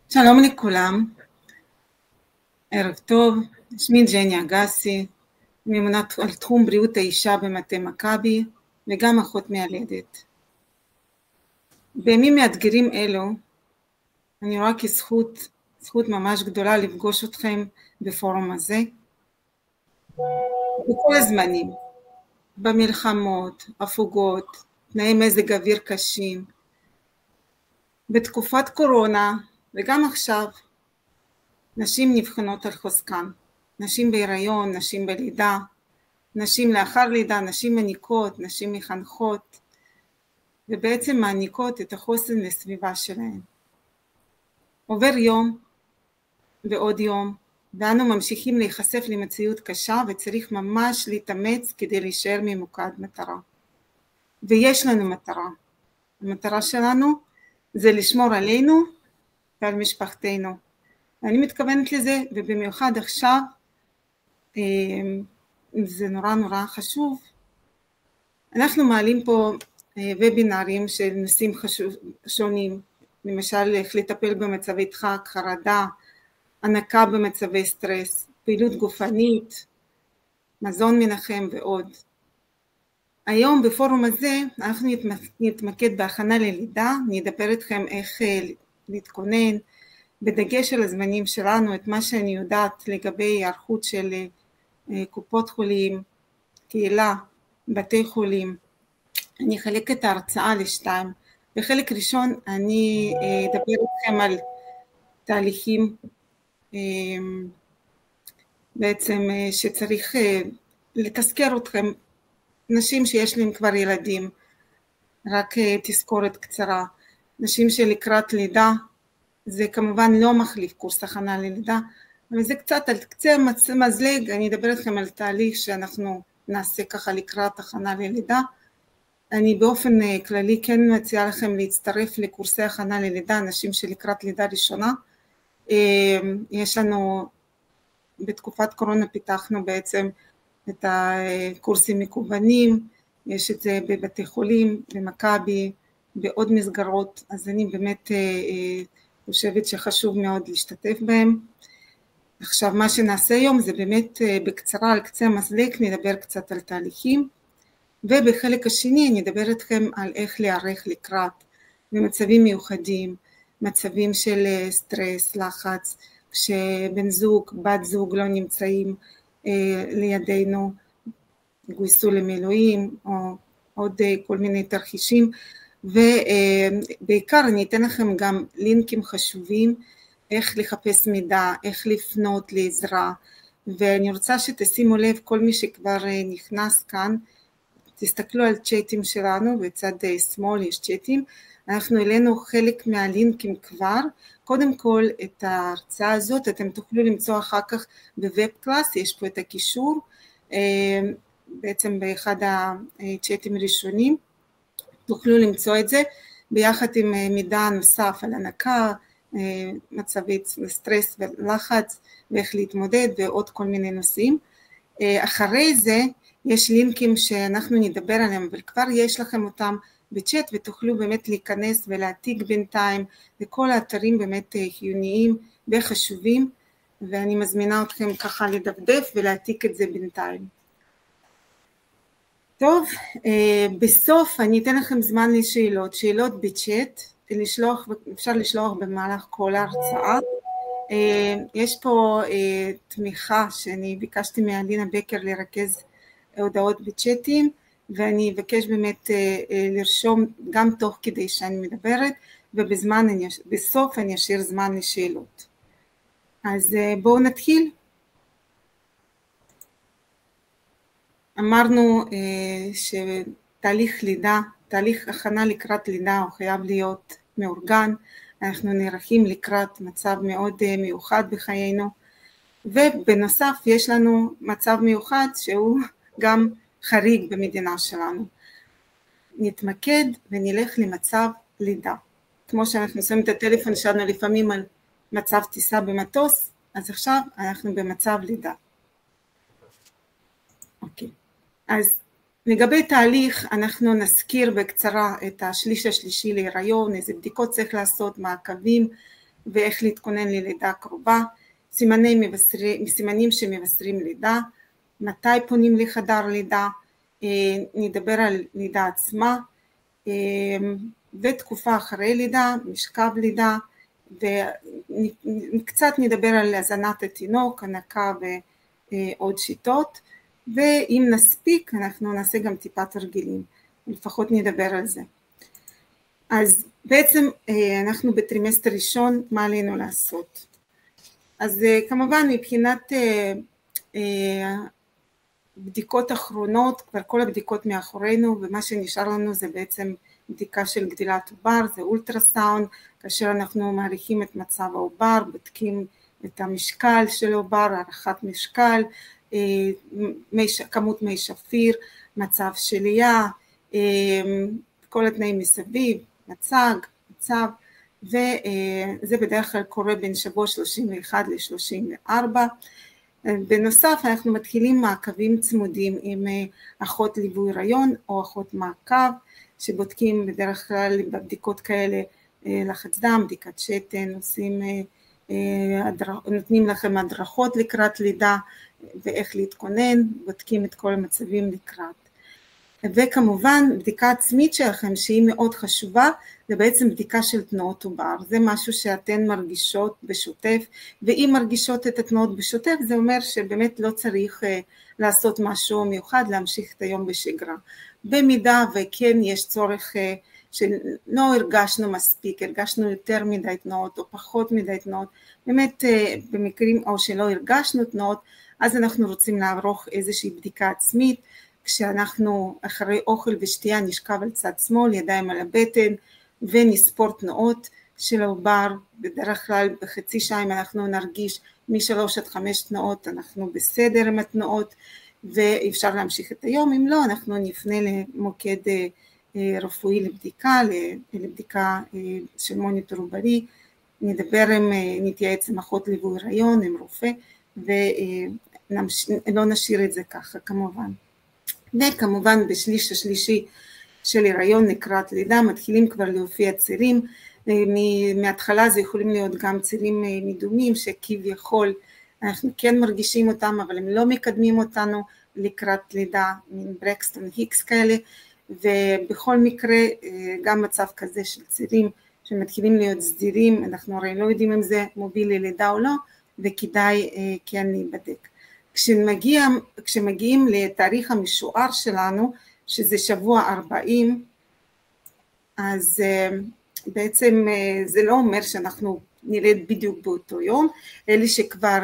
שלום לכולם, ערב טוב, שמי ג'ני אגסי, ממונה על תחום בריאות האישה במטה מכבי וגם אחות מיילדת. בימים מאתגרים אלו אני רואה כזכות ממש גדולה לפגוש אתכם בפורום הזה, בכל הזמנים, במלחמות, הפוגות, תנאי מזג אוויר קשים, בתקופת קורונה וגם עכשיו. נשים נבחנות על חוזקן, נשים בהיריון, נשים בלידה, נשים לאחר לידה, נשים מניקות, נשים מחנכות, ובעצם מעניקות את החוסן לסביבה שלהן. עובר יום ועוד יום, ואנו ממשיכים להיחשף למציאות קשה, וצריך ממש להתאמץ כדי להישאר ממוקד מטרה. ויש לנו מטרה. המטרה שלנו זה לשמור עלינו ועל משפחתנו. אני מתכוונת לזה, ובמיוחד עכשיו, זה נורא חשוב. אנחנו מעלים פה וובינרים של נושאים שונים, למשל איך לטפל במצבי דחק, חרדה, הנקה במצבי סטרס, פעילות גופנית, מזון מנחם ועוד. היום בפורום הזה אנחנו נתמקד בהכנה ללידה, נדבר איתכם איך להתכונן, בדגש על הזמנים שלנו, את מה שאני יודעת לגבי היערכות של קופות חולים, קהילה, בתי חולים. אני אחלק את ההרצאה לשתיים. בחלק ראשון אני אדבר איתכם על תהליכים בעצם שצריך לתזכר אתכם, נשים שיש להם כבר ילדים, רק תזכורת קצרה, נשים שלקראת לידה, זה כמובן לא מחליף קורס הכנה ללידה, אבל זה קצת על קצה מזלג. אני אדבר איתכם על תהליך שאנחנו נעשה ככה לקראת הכנה ללידה. אני באופן כללי כן מציעה לכם להצטרף לקורסי הכנה ללידה, נשים שלקראת לידה ראשונה. יש לנו, בתקופת קורונה פיתחנו בעצם את הקורסים מקוונים, יש את זה בבתי חולים, במכבי, בעוד מסגרות, אז אני באמת חושבת שחשוב מאוד להשתתף בהם. עכשיו מה שנעשה היום זה באמת בקצרה על קצה המזלג, נדבר קצת על תהליכים, ובחלק השני אני אדבר איתכם על איך להיערך לקראת במצבים מיוחדים, מצבים של סטרס, לחץ, כשבן זוג, בת זוג לא נמצאים לידינו, גויסו למילואים או עוד כל מיני תרחישים, ובעיקר אני אתן לכם גם לינקים חשובים, איך לחפש מידע, איך לפנות לעזרה, ואני רוצה שתשימו לב, כל מי שכבר נכנס כאן, תסתכלו על צ'אטים שלנו, בצד שמאל יש צ'אטים, אנחנו העלינו חלק מהלינקים כבר. קודם כל את ההרצאה הזאת אתם תוכלו למצוא אחר כך בווב קלאס, יש פה את הקישור, בעצם באחד הצ'אטים הראשונים, תוכלו למצוא את זה, ביחד עם מידע נוסף על הנקה, מצבי סטרס ולחץ, ואיך להתמודד ועוד כל מיני נושאים. אחרי זה יש לינקים שאנחנו נדבר עליהם, אבל כבר יש לכם אותם בצ'אט, ותוכלו באמת להיכנס ולהעתיק בינתיים, וכל האתרים באמת חיוניים וחשובים, ואני מזמינה אתכם ככה לדפדף ולהעתיק את זה בינתיים. טוב, בסוף אני אתן לכם זמן לשאלות, שאלות בצ'אט, אפשר לשלוח במהלך כל ההרצאה. יש פה תמיכה שאני ביקשתי מאלינה בקר לרכז הודעות בצ'אטים, ואני אבקש באמת לרשום גם תוך כדי שאני מדברת, ובסוף אני אשאיר זמן לשאלות. אז בואו נתחיל. אמרנו שתהליך לידה, תהליך הכנה לקראת לידה הוא חייב להיות מאורגן, אנחנו נערכים לקראת מצב מאוד מיוחד בחיינו, ובנוסף יש לנו מצב מיוחד שהוא גם חריג במדינה שלנו. נתמקד ונלך למצב לידה. כמו שאנחנו שמים את הטלפון שלנו לפעמים על מצב טיסה במטוס, אז עכשיו אנחנו במצב לידה. אוקיי. אז לגבי תהליך אנחנו נזכיר בקצרה את השליש השלישי להיריון, איזה בדיקות צריך לעשות, מעקבים, ואיך להתכונן ללידה קרובה, סימנים שמבשרים לידה, מתי פונים לחדר לידה, נדבר על לידה עצמה, ותקופה אחרי לידה, משכב לידה, וקצת נדבר על הזנת התינוק, הנקה ועוד שיטות, ואם נספיק אנחנו נעשה גם טיפה תרגילים, לפחות נדבר על זה. אז בעצם אנחנו בטרימסטר ראשון, מה עלינו לעשות? אז כמובן מבחינת בדיקות אחרונות, כבר כל הבדיקות מאחורינו, ומה שנשאר לנו זה בעצם בדיקה של גדילת עובר, זה אולטרסאונד, כאשר אנחנו מעריכים את מצב העובר, בודקים את המשקל של העובר, הערכת משקל, כמות מי שפיר, מצב שלייה, כל התנאים מסביב, מצב, וזה בדרך כלל קורה בין שבוע 31 ל-34. בנוסף אנחנו מתחילים מעקבים צמודים עם אחות ליווי הריון או אחות מעקב, שבודקים בדרך כלל בבדיקות כאלה לחץ דם, בדיקת שתן, נותנים לכם הדרכות לקראת לידה ואיך להתכונן, בודקים את כל המצבים לקראת. וכמובן בדיקה עצמית שלכם שהיא מאוד חשובה, זה בעצם בדיקה של תנועות עובר, זה משהו שאתן מרגישות בשוטף, ואם מרגישות את התנועות בשוטף זה אומר שבאמת לא צריך לעשות משהו מיוחד, להמשיך את היום בשגרה. במידה וכן יש צורך שלא הרגשנו מספיק, הרגשנו יותר מדי תנועות או פחות מדי תנועות, באמת במקרים או שלא הרגשנו תנועות, אז אנחנו רוצים לערוך איזושהי בדיקה עצמית, כשאנחנו אחרי אוכל ושתייה נשכב על צד שמאל, ידיים על הבטן, ונספור תנועות של העובר, בדרך כלל בחצי שעה אם אנחנו נרגיש מ3 עד 5 תנועות, אנחנו בסדר עם התנועות, ואפשר להמשיך את היום, אם לא אנחנו נפנה למוקד רפואי לבדיקה של מוניטור עוברי, נתייעץ עם אחות ליווי הריון, עם רופא, ולא נשאיר את זה ככה כמובן. וכמובן בשליש השלישי של הריון לקראת לידה מתחילים כבר להופיע צירים, מההתחלה זה יכולים להיות גם צירים מדומים שכביכול אנחנו כן מרגישים אותם אבל הם לא מקדמים אותנו לקראת לידה, מין ברקסטון היקס כאלה, ובכל מקרה גם מצב כזה של צירים שמתחילים להיות סדירים, אנחנו הרי לא יודעים אם זה מוביל ללידה או לא, וכדאי כן להיבדק. כשמגיעים לתאריך המשוער שלנו, שזה שבוע 40, אז בעצם זה לא אומר שאנחנו נרד בדיוק באותו יום, אלה שכבר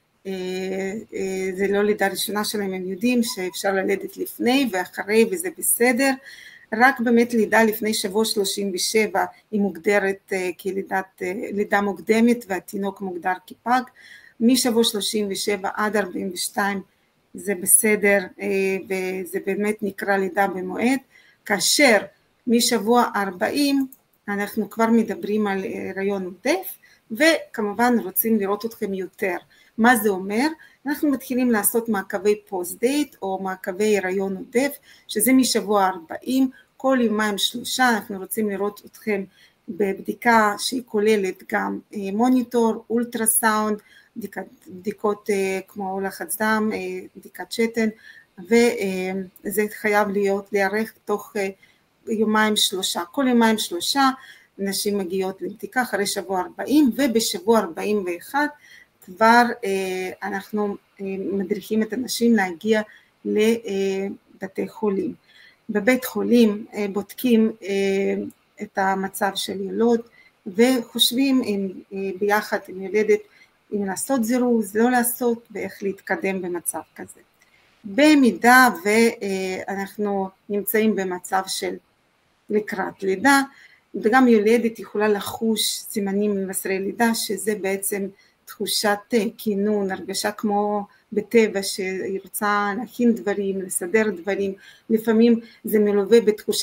זה לא לידה ראשונה שלהם, הם יודעים שאפשר ללדת לפני ואחרי וזה בסדר, רק באמת לידה לפני שבוע 37 היא מוגדרת כלידה מוקדמת והתינוק מוגדר כפג, משבוע 37 עד 42 זה בסדר וזה באמת נקרא לידה במועד, כאשר משבוע 40 אנחנו כבר מדברים על הריון עודף, וכמובן רוצים לראות אתכם יותר. מה זה אומר? אנחנו מתחילים לעשות מעקבי פוסט דייט או מעקבי הריון עודף, שזה משבוע 40, כל יומיים 3 אנחנו רוצים לראות אתכם בבדיקה שהיא כוללת גם מוניטור, אולטרסאונד, בדיקות כמו לחץ דם, בדיקת שתן, וזה חייב להיערך תוך יומיים 3, כל יומיים 3 נשים מגיעות לבדיקה אחרי שבוע 40, ובשבוע 41 כבר אנחנו מדריכים את הנשים להגיע לבתי חולים. בבית חולים בודקים את המצב של ילוד, וחושבים ביחד עם ילדת אם לעשות זירוז, לא לעשות, ואיך להתקדם במצב כזה. במידה ואנחנו נמצאים במצב של לקראת לידה, וגם יולדת יכולה לחוש סימנים ממבשרי לידה, שזה בעצם תחושת כינון, הרגשה כמו בטבע שהיא רוצה להכין דברים, לסדר דברים, לפעמים זה מלווה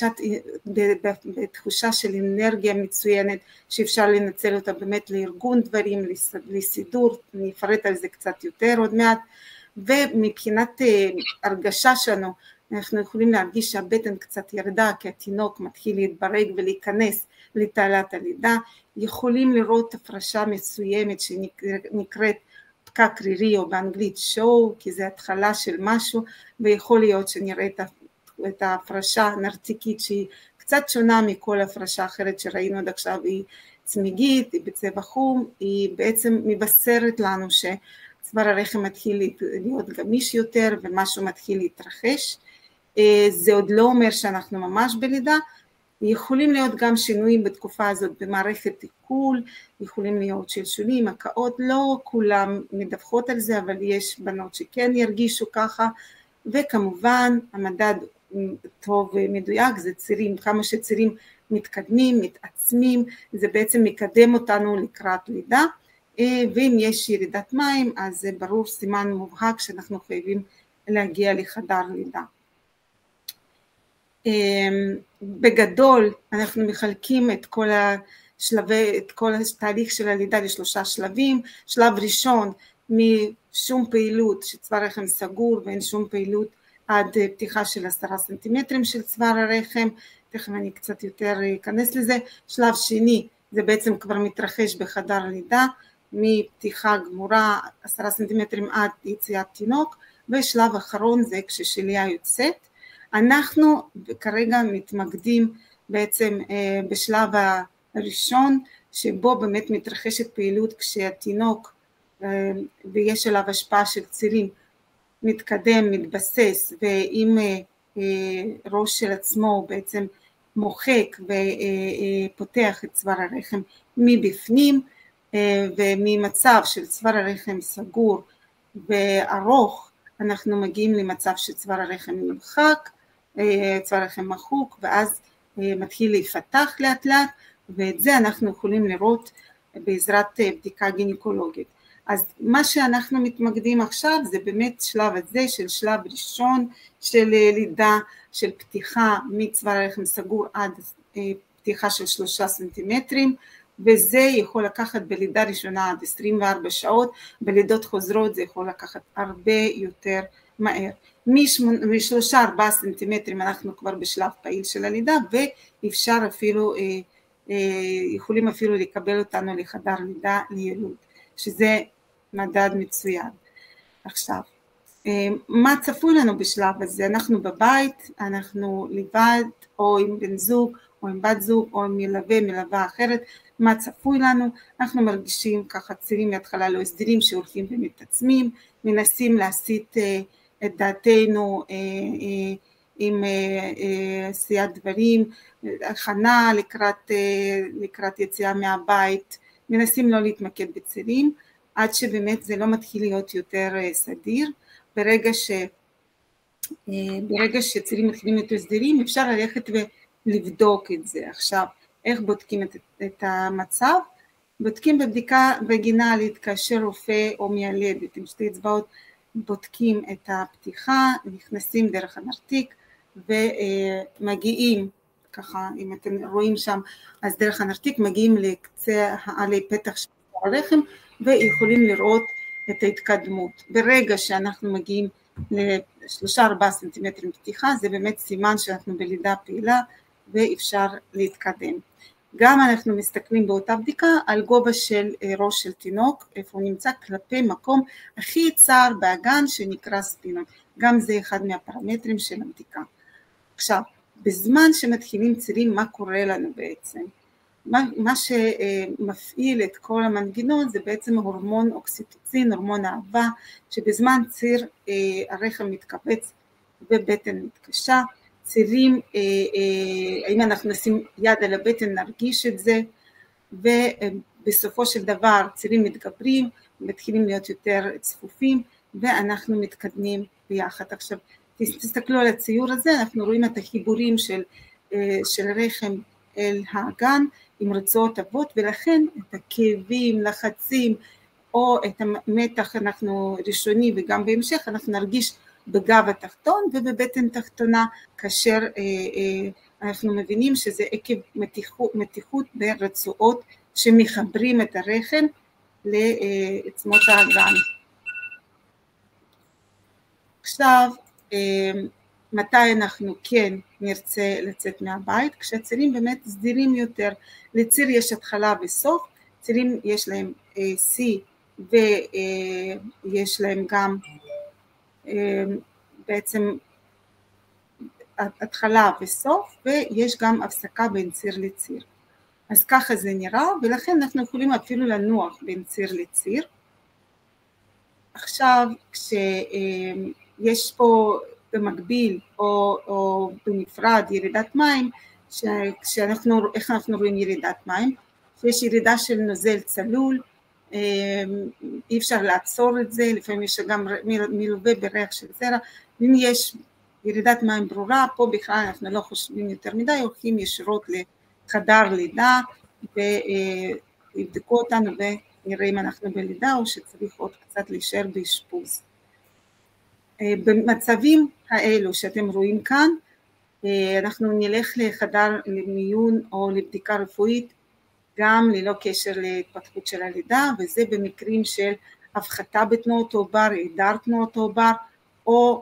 בתחושה של אנרגיה מצוינת שאפשר לנצל אותה באמת לארגון דברים, לסידור, אני אפרט על זה קצת יותר עוד מעט, ומבחינת הרגשה שלנו אנחנו יכולים להרגיש שהבטן קצת ירדה כי התינוק מתחיל להתברג ולהיכנס לתעלת הלידה, יכולים לראות הפרשה מסוימת שנקראת פקק רירי או באנגלית שואו, כי זה התחלה של משהו, ויכול להיות שנראה את ההפרשה הנרתיקית שהיא קצת שונה מכל הפרשה אחרת שראינו עד עכשיו, היא צמיגית, היא בצבע חום, היא בעצם מבשרת לנו שצוואר הרחם מתחיל להיות גמיש יותר ומשהו מתחיל להתרחש. זה עוד לא אומר שאנחנו ממש בלידה, יכולים להיות גם שינויים בתקופה הזאת במערכת עיכול, יכולים להיות שלשולים, הקאות, לא כולם מדווחות על זה, אבל יש בנות שכן ירגישו ככה, וכמובן המדד טוב ומדויק זה צירים, כמה שצירים מתקדמים, מתעצמים, זה בעצם מקדם אותנו לקראת לידה, ואם יש ירידת מים אז זה ברור סימן מובהק שאנחנו חייבים להגיע לחדר לידה. בגדול אנחנו מחלקים את כל התהליך של הלידה לשלושה שלבים. שלב ראשון, משום פעילות שצוואר הרחם סגור ואין שום פעילות עד פתיחה של 10 סנטימטרים של צוואר הרחם, תכף אני קצת יותר אכנס לזה. שלב שני זה בעצם כבר מתרחש בחדר לידה, מפתיחה גמורה 10 סנטימטרים עד יציאת תינוק, ושלב אחרון זה כששליה יוצאת. אנחנו כרגע מתמקדים בעצם בשלב הראשון, שבו באמת מתרחשת פעילות כשהתינוק ויש עליו השפעה של צירים מתקדם, מתבסס, ועם ראש של עצמו בעצם מוחק ופותח את צוואר הרחם מבפנים, וממצב של צוואר הרחם סגור וארוך אנחנו מגיעים למצב שצוואר הרחם נמחק, צוואר הרחם מחוק, ואז מתחיל להיפתח לאט לאט, ואת זה אנחנו יכולים לראות בעזרת בדיקה גינקולוגית. אז מה שאנחנו מתמקדים עכשיו זה באמת שלב הזה של שלב ראשון של לידה, של פתיחה מצוואר הרחם סגור עד פתיחה של 3 סנטימטרים, וזה יכול לקחת בלידה ראשונה עד 24 שעות, בלידות חוזרות זה יכול לקחת הרבה יותר מהר. מ3-4 סנטימטרים אנחנו כבר בשלב פעיל של הלידה, ואפשר אפילו, יכולים אפילו לקבל אותנו לחדר לידה ליילוד, שזה מדד מצוין. עכשיו, מה צפוי לנו בשלב הזה? אנחנו בבית, אנחנו לבד, או עם בן זוג, או עם בת זוג, או עם מלווה אחרת, מה צפוי לנו? אנחנו מרגישים ככה צירים מההתחלה לא הסדרים שהולכים ומתעצמים, מנסים להסיט את דעתנו עם עשיית דברים, הכנה לקראת יציאה מהבית, מנסים לא להתמקד בצירים, עד שבאמת זה לא מתחיל להיות יותר סדיר. ברגע שצירים מתחילים להיות הסדרים, אפשר ללכת ולבדוק את זה. עכשיו, איך בודקים את המצב? בודקים בבדיקה ורגינלית, כאשר רופא או מיילדת עם שתי אצבעות בודקים את הפתיחה, נכנסים דרך הנרתיק ומגיעים, ככה אם אתם רואים שם, אז דרך הנרתיק מגיעים לקצה העלי פתח של הרחם ויכולים לראות את ההתקדמות. ברגע שאנחנו מגיעים ל3-4 סנטימטרים פתיחה, זה באמת סימן שאנחנו בלידה פעילה ואפשר להתקדם. גם אנחנו מסתכלים באותה בדיקה על גובה של ראש של תינוק, איפה הוא נמצא כלפי מקום הכי צר באגן שנקרא ספינות, גם זה אחד מהפרמטרים של הבדיקה. עכשיו, בזמן שמתחילים צירים, מה קורה לנו בעצם? מה שמפעיל את כל המנגנון זה בעצם הורמון אוקסיטוצין, הורמון אהבה, שבזמן ציר הרחם מתכווץ ובטן מתקשה, צירים, אם אנחנו נשים יד על הבטן נרגיש את זה, ובסופו של דבר צירים מתגברים, מתחילים להיות יותר צפופים, ואנחנו מתקדמים ביחד. עכשיו, תסתכלו על הציור הזה, אנחנו רואים את החיבורים של רחם אל האגן, עם רצועות אבות, ולכן את הכאבים, לחצים, או את המתח אנחנו ראשוני, וגם בהמשך אנחנו נרגיש בגב התחתון ובבטן תחתונה, כאשר אנחנו מבינים שזה עקב מתיחות ברצועות שמחברים את הרחם לעצמות האגן. עכשיו, מתי אנחנו כן נרצה לצאת מהבית, כשהצירים באמת סדירים יותר. לציר יש התחלה וסוף, צירים יש להם C ויש להם גם בעצם התחלה וסוף, ויש גם הפסקה בין ציר לציר. אז ככה זה נראה, ולכן אנחנו יכולים אפילו לנוח בין ציר לציר. עכשיו כשיש פה במקביל או בנפרד ירידת מים, איך אנחנו רואים ירידת מים? שיש ירידה של נוזל צלול, אי אפשר לעצור את זה, לפעמים יש גם מלווה בריח של זרע, ואם יש ירידת מים ברורה, פה בכלל אנחנו לא חושבים יותר מדי, הולכים ישירות לחדר לידה ויבדקו אותנו ונראה אם אנחנו בלידה או שצריך עוד קצת להישאר באשפוז. במצבים האלו שאתם רואים כאן, אנחנו נלך לחדר למיון או לבדיקה רפואית, גם ללא קשר להתפתחות של הלידה, וזה במקרים של הפחתה בתנועות העובר, היעדר תנועות העובר, או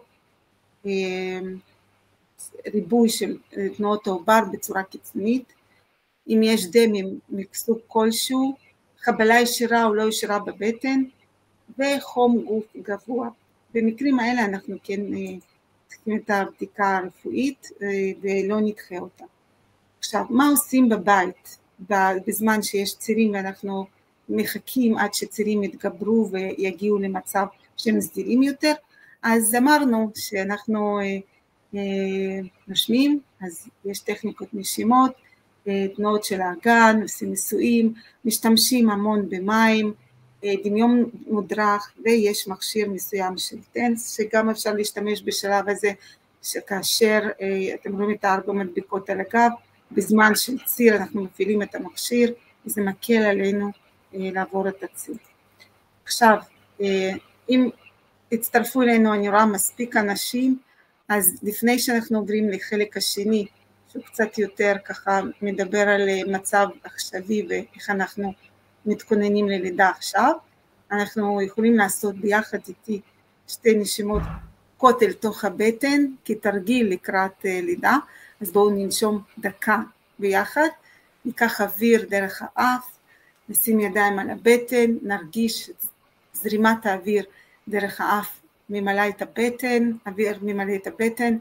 ריבוי של תנועות העובר בצורה קיצונית, אם יש דם מסוג כלשהו, חבלה ישירה או לא ישירה בבטן, וחום גוף גבוה. במקרים האלה אנחנו כן צריכים את הבדיקה הרפואית ולא נדחה אותה. עכשיו, מה עושים בבית בזמן שיש צירים ואנחנו מחכים עד שצירים יתגברו ויגיעו למצב שהם סדירים יותר? אז אמרנו שאנחנו נשמים, אז יש טכניקות נשימות, תנועות של האגן, עושים ניסויים, משתמשים המון במים, דמיון מודרך, ויש מכשיר מסוים של טנס שגם אפשר להשתמש בשלב הזה, שכאשר אתם רואים את 4 מדבקות על הגב, בזמן של ציר אנחנו מפעילים את המכשיר, וזה מקל עלינו לעבור את הציר. עכשיו, אם הצטרפו אלינו אני רואה מספיק אנשים, אז לפני שאנחנו עוברים לחלק השני, שהוא קצת יותר ככה מדבר על מצב עכשווי ואיך אנחנו מתכוננים ללידה עכשיו, אנחנו יכולים לעשות ביחד איתי 2 נשימות קוטל תוך הבטן כתרגיל לקראת לידה. אז בואו ננשום דקה ביחד, ניקח אוויר דרך האף, נשים ידיים על הבטן, נרגיש זרימת האוויר דרך האף ממלא את הבטן, אוויר ממלא את הבטן,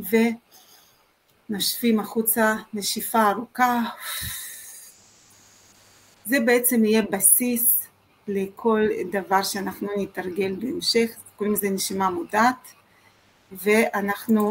ונשפים החוצה נשיפה ארוכה. זה בעצם יהיה בסיס לכל דבר שאנחנו נתרגל בהמשך, קוראים לזה נשימה מודעת, ואנחנו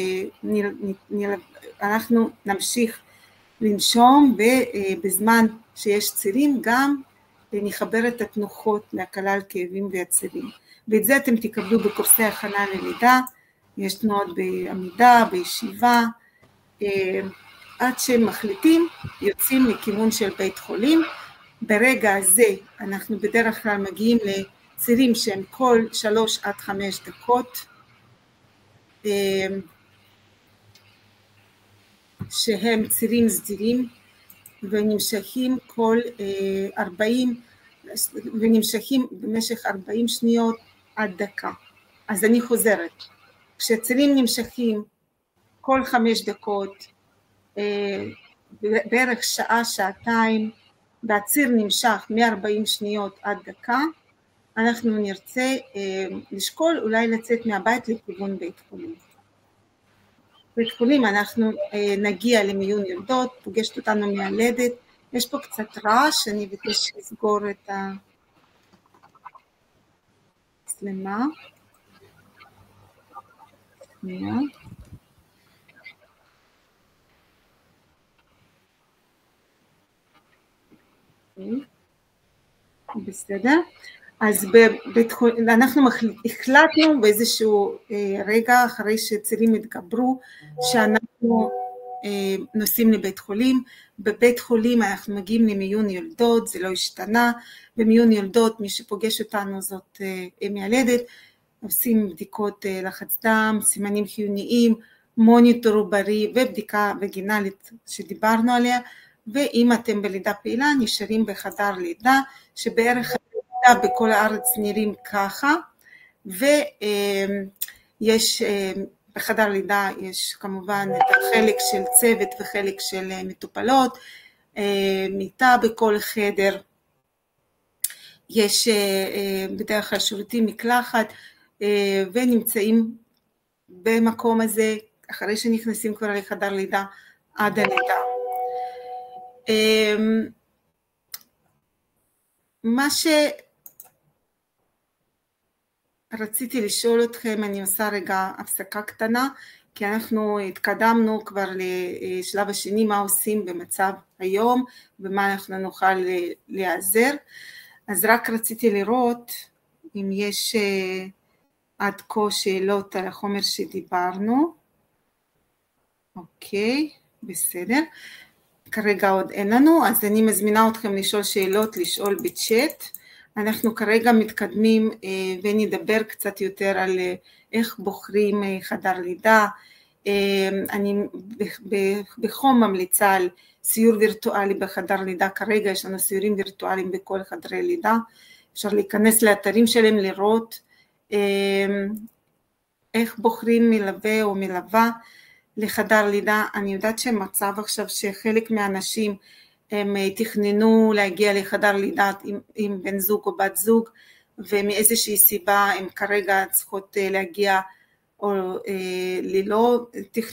נמשיך לנשום, ובזמן שיש צירים גם נחבר את התנוחות להקלה על כאבים ועצירים. ואת זה אתם תקבלו בקורסי הכנה ללידה, יש תנועות בעמידה, בישיבה, עד שמחליטים יוצאים לכיוון של בית חולים. ברגע הזה אנחנו בדרך כלל מגיעים לצירים שהם כל 3 עד 5 דקות, שהם צירים סדירים ונמשכים ונמשכים במשך 40 שניות עד דקה. אז אני חוזרת, כשצירים נמשכים כל 5 דקות, בערך שעה, שעתיים, והציר נמשך מ-40 שניות עד דקה, אנחנו נרצה לשקול אולי לצאת מהבית לכיוון בית חולים. בית חולים אנחנו נגיע למיון יולדות, פוגשת אותנו מיילדת, יש פה קצת רעש, אני אבקש לסגור את המצלמה. בסדר, אז אנחנו החלטנו באיזשהו רגע אחרי שצירים התגברו שאנחנו נוסעים לבית חולים. בבית חולים אנחנו מגיעים למיון יולדות, זה לא השתנה, במיון יולדות מי שפוגש אותנו זאת מיילדת, עושים בדיקות לחץ דם, סימנים חיוניים, מוניטור עוברי ובדיקה וגינלית שדיברנו עליה, ואם אתם בלידה פעילה נשארים בחדר לידה, שבערך הלידה בכל הארץ נראים ככה, ויש בחדר לידה יש כמובן את החלק של צוות וחלק של מטופלות, מיטה בכל חדר, יש בדרך כלל שירותים, מקלחת, ונמצאים במקום הזה אחרי שנכנסים כבר לחדר לידה עד הלידה. מה שרציתי לשאול אתכם, אני עושה רגע הפסקה קטנה, כי אנחנו התקדמנו כבר לשלב השני, מה עושים במצב היום, ומה אנחנו נוכל להיעזר. אז רק רציתי לראות אם יש עד כה שאלות על החומר שדיברנו. אוקיי, בסדר. כרגע עוד אין לנו, אז אני מזמינה אתכם לשאול שאלות, לשאול בצ'אט. אנחנו כרגע מתקדמים ונדבר קצת יותר על איך בוחרים חדר לידה. אני בחום ממליצה על סיור וירטואלי בחדר לידה, כרגע יש לנו סיורים וירטואליים בכל חדרי לידה, אפשר להיכנס לאתרים שלהם לראות איך בוחרים מלווה או מלווה לחדר לידה. אני יודעת שמצב עכשיו שחלק מהאנשים הם תכננו להגיע לחדר לידה עם בן זוג או בת זוג, ומאיזושהי סיבה הם כרגע צריכות להגיע או ללא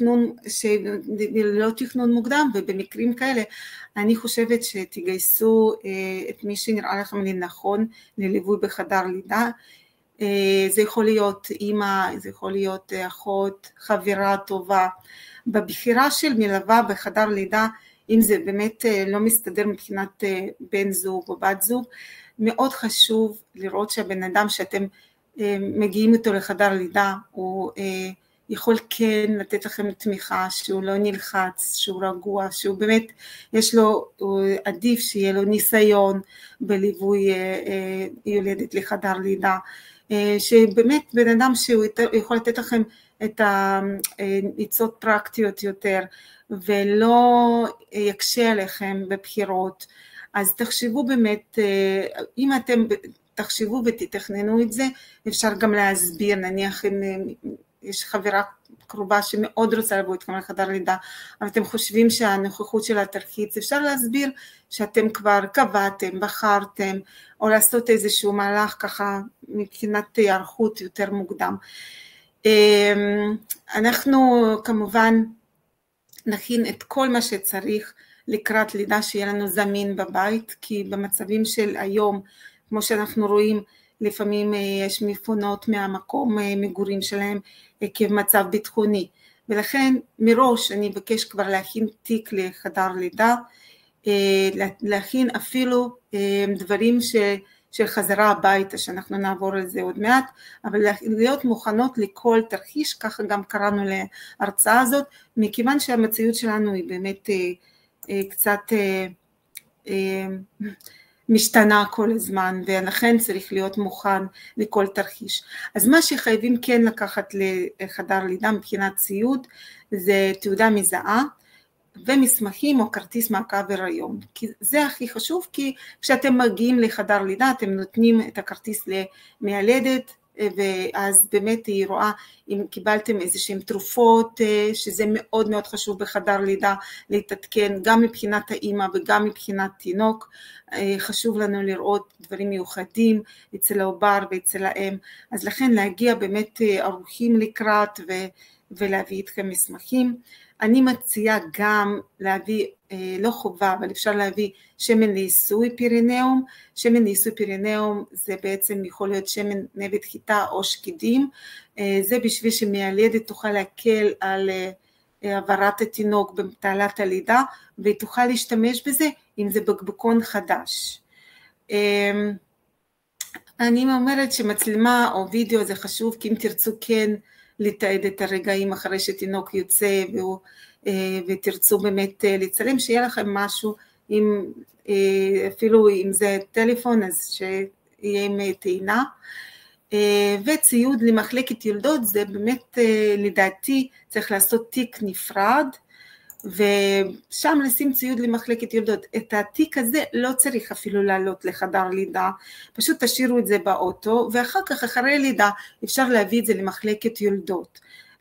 תכנון מוקדם, ובמקרים כאלה אני חושבת שתגייסו את מי שנראה לכם לנכון לליווי בחדר לידה. זה יכול להיות אמא, זה יכול להיות אחות, חברה טובה. בבחירה של מלווה בחדר לידה, אם זה באמת לא מסתדר מבחינת בן זוג או בת זוג, מאוד חשוב לראות שהבן אדם שאתם מגיעים איתו לחדר לידה, הוא יכול כן לתת לכם תמיכה, שהוא לא נלחץ, שהוא רגוע, שהוא באמת יש לו, עדיף שיהיה לו ניסיון בליווי יולדת לחדר לידה, שבאמת בן אדם שהוא יכול לתת לכם את העצות פרקטיות יותר, ולא יקשה עליכם בבחירות. אז תחשבו באמת, אם אתם תחשבו ותתכננו את זה, אפשר גם להסביר, נניח אם יש חברה קרובה שמאוד רוצה לבוא איתכם לחדר לידה, אבל אתם חושבים שהנוכחות שלה תלחיץ, אפשר להסביר שאתם כבר קבעתם, בחרתם, או לעשות איזשהו מהלך ככה מבחינת היערכות יותר מוקדם. אנחנו כמובן נכין את כל מה שצריך לקראת לידה שיהיה לנו זמין בבית, כי במצבים של היום, כמו שאנחנו רואים, לפעמים יש מפונות מהמקום מגורים שלהם עקב מצב ביטחוני, ולכן מראש אני אבקש כבר להכין תיק לחדר לידה, להכין אפילו דברים של חזרה הביתה, שאנחנו נעבור על זה עוד מעט, אבל להיות מוכנות לכל תרחיש, ככה גם קראנו להרצאה הזאת, מכיוון שהמציאות שלנו היא באמת קצת משתנה כל הזמן, ולכן צריך להיות מוכן לכל תרחיש. אז מה שחייבים כן לקחת לחדר לידה מבחינת ציוד, זה תעודה מזהה, ומסמכים או כרטיס מעקב הריון, כי זה הכי חשוב, כי כשאתם מגיעים לחדר לידה, אתם נותנים את הכרטיס למיילדת, ואז באמת היא רואה אם קיבלתם איזשהם תרופות, שזה מאוד מאוד חשוב בחדר לידה להתעדכן, גם מבחינת האמא וגם מבחינת תינוק, חשוב לנו לראות דברים מיוחדים אצל העובר ואצל האם, אז לכן להגיע באמת ערוכים לקראת ולהביא איתכם מסמכים. אני מציעה גם להביא, לא חובה, אבל אפשר להביא שמן לעיסוי פירינאום. שמן לעיסוי פירינאום זה בעצם יכול להיות שמן נבט חיטה או שקידים, זה בשביל שמיילדת תוכל להקל על העברת התינוק בתעלת הלידה, והיא תוכל להשתמש בזה אם זה בקבוקון חדש. אני אומרת שמצלמה או וידאו זה חשוב, כי אם תרצו כן לתעד את הרגעים אחרי שתינוק יוצא, ותרצו באמת לצלם, שיהיה לכם משהו, אפילו אם זה טלפון, אז שיהיה עם טעינה. וציוד למחלקת יולדות, זה באמת לדעתי צריך לעשות תיק נפרד, ושם לשים ציוד למחלקת יולדות. את התיק הזה לא צריך אפילו לעלות לחדר לידה, פשוט תשאירו את זה באוטו, ואחר כך אחרי לידה אפשר להביא את זה למחלקת יולדות.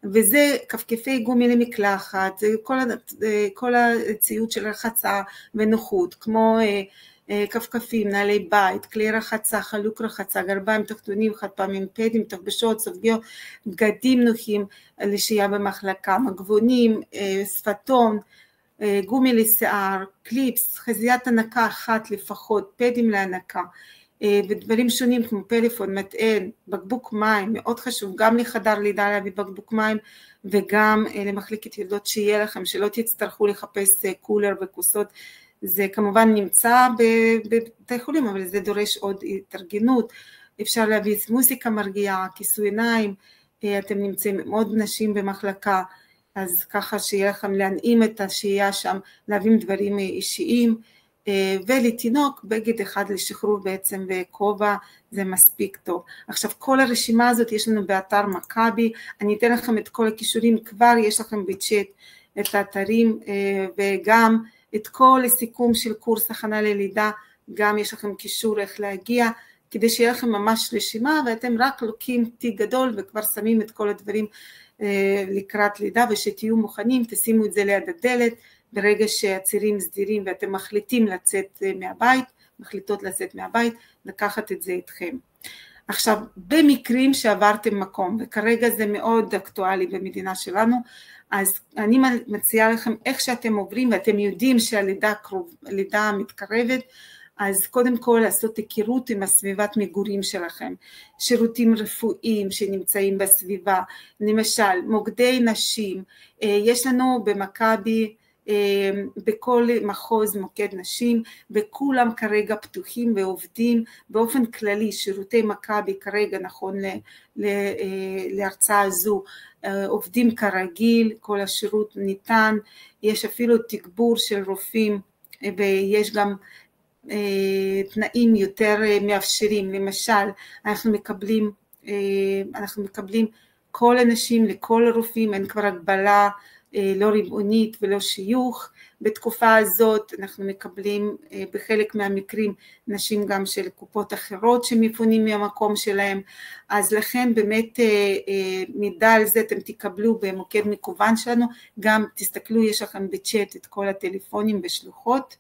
וזה כפכפי גומי למקלחת, זה כל הציוד של רחצה ונוחות, כמו כפכפים, נעלי בית, כלי רחצה, חלוק רחצה, גרביים תחתונים, חד פעמים, פדים, תחבושות, סופגיות, בגדים נוחים לשהייה במחלקה, מגבונים, שפתון, גומי לשיער, קליפס, חזיית הנקה אחת לפחות, פדים להנקה, ודברים שונים כמו פלאפון, מטען, בקבוק מים, מאוד חשוב גם לחדר לידה להביא בקבוק מים, וגם למחלקת ילדות שיהיה לכם, שלא תצטרכו לחפש קולר וכוסות, זה כמובן נמצא בבתי חולים, אבל זה דורש עוד התארגנות, אפשר להביא מוזיקה מרגיעה, כיסוי עיניים, אתם נמצאים עם עוד נשים במחלקה, אז ככה שיהיה לכם להנעים את השהייה שם, להביא דברים אישיים, ולתינוק בגד אחד לשחרור בעצם וכובע, זה מספיק טוב. עכשיו כל הרשימה הזאת יש לנו באתר מכבי, אני אתן לכם את כל הכישורים, כבר יש לכם בצ'אט את האתרים, וגם את כל הסיכום של קורס הכנה ללידה, גם יש לכם קישור איך להגיע, כדי שיהיה לכם ממש רשימה, ואתם רק לוקחים תיק גדול וכבר שמים את כל הדברים לקראת לידה, ושתהיו מוכנים, תשימו את זה ליד הדלת, ברגע שהצירים סדירים ואתם מחליטים לצאת מהבית, מחליטות לצאת מהבית, לקחת את זה איתכם. עכשיו, במקרים שעברתם מקום, וכרגע זה מאוד אקטואלי במדינה שלנו, אז אני מציעה לכם איך שאתם עוברים, ואתם יודעים שהלידה מתקרבת, אז קודם כל לעשות היכרות עם הסביבת מגורים שלכם, שירותים רפואיים שנמצאים בסביבה, למשל מוקדי נשים, יש לנו במכבי, בכל מחוז מוקד נשים, וכולם כרגע פתוחים ועובדים באופן כללי, שירותי מכבי כרגע נכון להרצאה הזו, עובדים כרגיל, כל השירות ניתן, יש אפילו תגבור של רופאים, ויש גם תנאים יותר מאפשרים, למשל אנחנו מקבלים כל אנשים לכל הרופאים, אין כבר הגבלה לא רבעונית ולא שיוך, בתקופה הזאת אנחנו מקבלים בחלק מהמקרים נשים גם של קופות אחרות שמפונים מהמקום שלהם, אז לכן באמת מידע על זה אתם תקבלו במוקד מקוון שלנו, גם תסתכלו יש לכם בצ'אט את כל הטלפונים ושלוחות.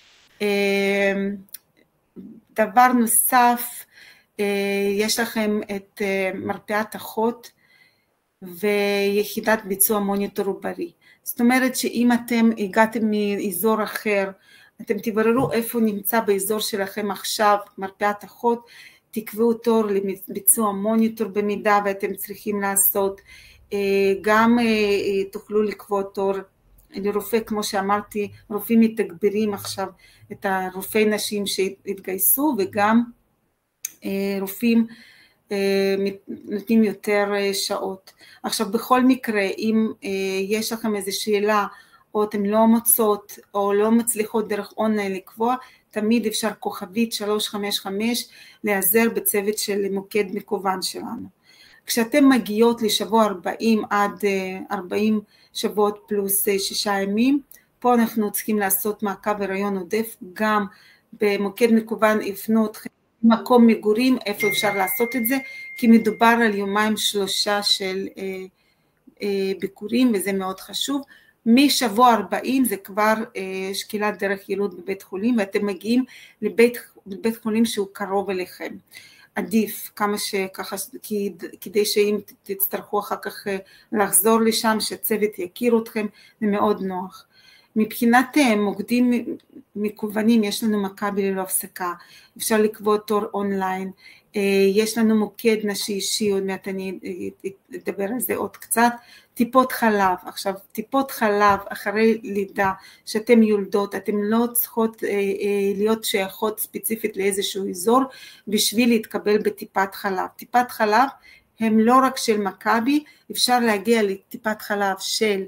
דבר נוסף, יש לכם את מרפאת אחות ויחידת ביצוע מוניטור עוברי, זאת אומרת שאם אתם הגעתם מאזור אחר, אתם תבררו איפה נמצא באזור שלכם עכשיו מרפאת אחות, תקבעו תור לביצוע מוניטור במידה ואתם צריכים לעשות, גם תוכלו לקבוע תור לרופא, כמו שאמרתי, רופאים מתגברים עכשיו את הרופאי נשים שהתגייסו, וגם רופאים נותנים יותר שעות. עכשיו בכל מקרה, אם יש לכם איזו שאלה, או אתם לא מוצאות, או לא מצליחות דרך אונליין לקבוע, תמיד אפשר כוכבית 355 להיעזר בצוות של מוקד מקוון שלנו. כשאתם מגיעות לשבוע 40 עד 40 שבועות פלוס 6 ימים, פה אנחנו צריכים לעשות מעקב הריון עודף, גם במוקד מקוון יפנו אתכם מקום מגורים, איפה אפשר לעשות את זה, כי מדובר על יומיים 3 של ביקורים, וזה מאוד חשוב. משבוע 40 זה כבר שקילת דרך יילוד בבית חולים, ואתם מגיעים לבית חולים שהוא קרוב אליכם. עדיף כמה שככה, כדי שאם תצטרכו אחר כך לחזור לשם, שהצוות יכיר אתכם, זה מאוד נוח. מבחינת מוקדים מקוונים, יש לנו מכבי ללא הפסקה, אפשר לקבוע תור אונליין, יש לנו מוקד נשי אישי, עוד מעט אני אדבר על זה עוד קצת, טיפות חלב. עכשיו טיפות חלב אחרי לידה שאתם יולדות, אתם לא צריכות להיות שייכות ספציפית לאיזשהו אזור בשביל להתקבל בטיפת חלב. טיפת חלב הם לא רק של מכבי, אפשר להגיע לטיפת חלב של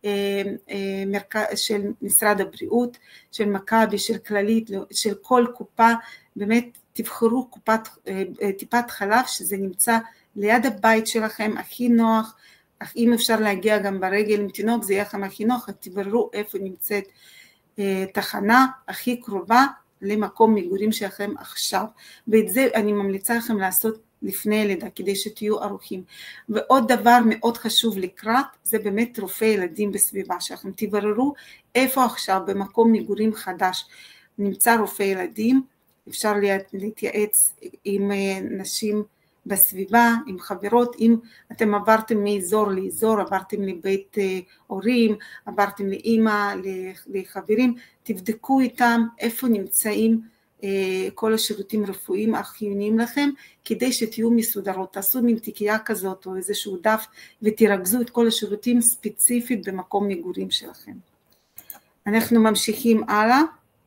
משרד הבריאות, של מכבי, של כללית, של כל קופה, באמת תבחרו טיפת חלב שזה נמצא ליד הבית שלכם, הכי נוח, אם אפשר להגיע גם ברגל עם תינוק, זה יהיה לכם הכי נוח, תבררו איפה נמצאת תחנה הכי קרובה למקום מגורים שלכם עכשיו, ואת זה אני ממליצה לכם לעשות לפני הלידה, כדי שתהיו ערוכים. ועוד דבר מאוד חשוב לקראת, זה באמת רופא ילדים בסביבה, שאתם תבררו איפה עכשיו במקום מגורים חדש נמצא רופא ילדים, אפשר להתייעץ עם נשים בסביבה, עם חברות, אם אתם עברתם מאזור לאזור, עברתם לבית הורים, עברתם לאמא, לחברים, תבדקו איתם איפה נמצאים כל השירותים רפואיים החיוניים לכם, כדי שתהיו מסודרות, תעשו מין תיקייה כזאת או איזשהו דף, ותרכזו את כל השירותים ספציפית במקום מגורים שלכם. אנחנו ממשיכים הלאה,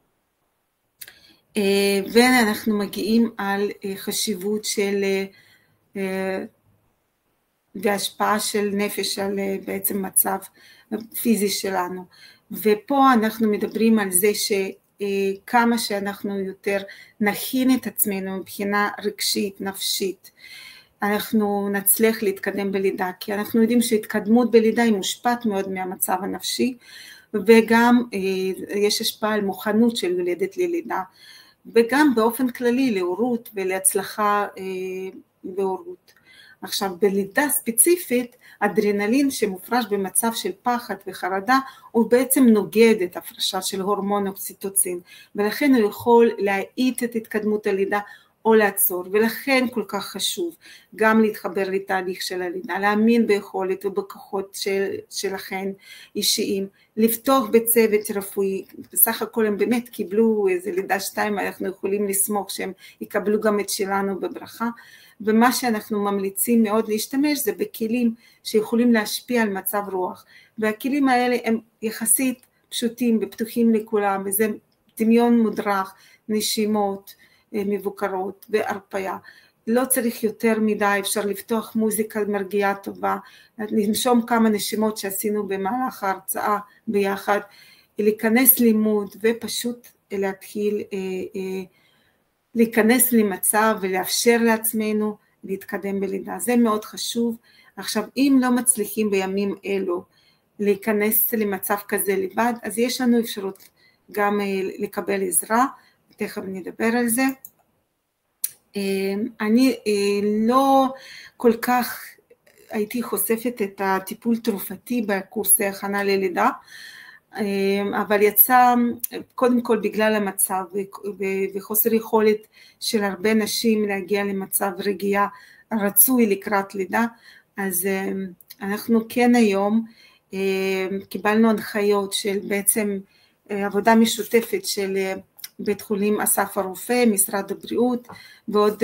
ואנחנו מגיעים על חשיבות של והשפעה של נפש על בעצם מצב פיזי שלנו. ופה אנחנו מדברים על זה שכמה שאנחנו יותר נכין את עצמנו מבחינה רגשית, נפשית, אנחנו נצליח להתקדם בלידה, כי אנחנו יודעים שהתקדמות בלידה היא מושפעת מאוד מהמצב הנפשי, וגם יש השפעה על מוכנות של יולדת ללידה, וגם באופן כללי להורות ולהצלחה בהורות. עכשיו בלידה ספציפית, אדרנלין שמופרש במצב של פחד וחרדה, הוא בעצם נוגד את הפרשה של הורמון אוקסיטוצין, ולכן הוא יכול להאיט את התקדמות הלידה או לעצור, ולכן כל כך חשוב גם להתחבר לתהליך של הלידה, להאמין ביכולת ובכוחות שלכם אישיים, לפתוח בצוות רפואי, בסך הכל הם באמת קיבלו איזה לידה 2, אנחנו יכולים לסמוך שהם יקבלו גם את שלנו בברכה, ומה שאנחנו ממליצים מאוד להשתמש זה בכלים שיכולים להשפיע על מצב רוח, והכלים האלה הם יחסית פשוטים ופתוחים לכולם, וזה דמיון מודרך, נשימות מבוקרות והרפיה, לא צריך יותר מדי, אפשר לפתוח מוזיקה מרגיעה טובה, לנשום כמה נשימות שעשינו במהלך ההרצאה ביחד, להיכנס לימוד ופשוט להתחיל להיכנס למצב ולאפשר לעצמנו להתקדם בלידה, זה מאוד חשוב. עכשיו אם לא מצליחים בימים אלו להיכנס למצב כזה לבד, אז יש לנו אפשרות גם לקבל עזרה, תכף נדבר על זה. אני לא כל כך הייתי חושפת את הטיפול תרופתי בקורסי הכנה ללידה, אבל יצא קודם כל בגלל המצב וחוסר יכולת של הרבה נשים להגיע למצב רגיעה רצוי לקראת לידה, אז אנחנו כן היום קיבלנו הנחיות של בעצם עבודה משותפת של בית חולים אסף הרופא, משרד הבריאות ועוד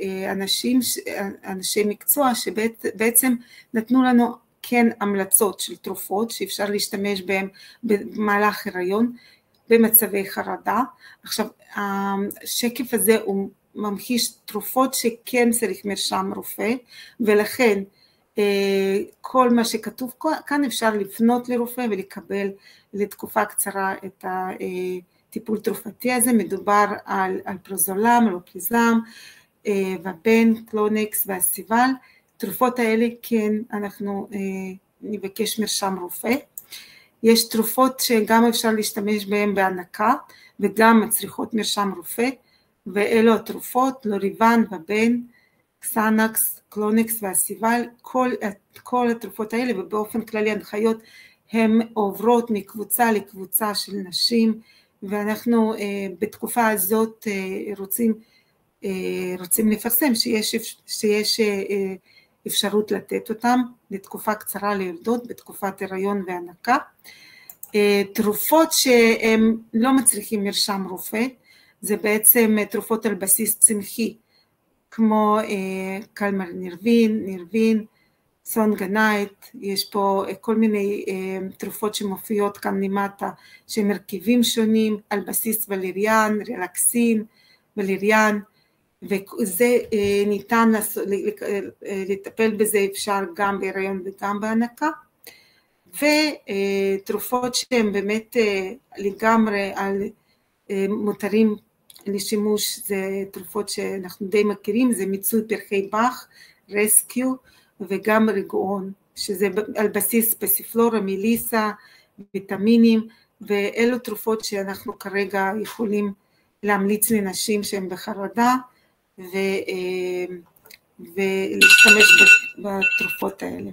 אנשי מקצוע שבעצם נתנו לנו כן המלצות של תרופות שאפשר להשתמש בהן במהלך הריון במצבי חרדה. עכשיו השקף הזה הוא ממחיש תרופות שכן צריך מרשם רופא, ולכן כל מה שכתוב כאן אפשר לפנות לרופא ולקבל לתקופה קצרה את הטיפול תרופתי הזה. מדובר על פרוזולם, אלופריזם, ובן, קלונקס והסיבל. תרופות האלה כן אנחנו נבקש מרשם רופא. יש תרופות שגם אפשר להשתמש בהן בהנקה וגם מצריכות מרשם רופא, ואלו התרופות לוריבן ובן, קסנקס, קלונקס והסיבל, כל התרופות האלה, ובאופן כללי הנחיות הן עוברות מקבוצה לקבוצה של נשים, ואנחנו בתקופה הזאת רוצים לפרסם שיש אפשרות לתת אותם לתקופה קצרה ליולדות בתקופת הריון והנקה. תרופות שהם לא מצריכים מרשם רופא, זה בעצם תרופות על בסיס צמחי, כמו קלמרנירבין, סונגנייט, יש פה כל מיני תרופות שמופיעות כאן למטה, שמרכיבים שונים על בסיס ולריאן, רלקסין, ולריאן, וזה ניתן לטפל בזה אפשר גם בהיריון וגם בהנקה, ותרופות שהן באמת לגמרי על מותרים לשימוש, זה תרופות שאנחנו די מכירים, זה מיצוי פרחי באך, רסקיו, וגם רגעון, שזה על בסיס פסיפלורה, מיליסה, ויטמינים, ואלו תרופות שאנחנו כרגע יכולים להמליץ לנשים שהן בחרדה, ולהשתמש בתרופות האלה.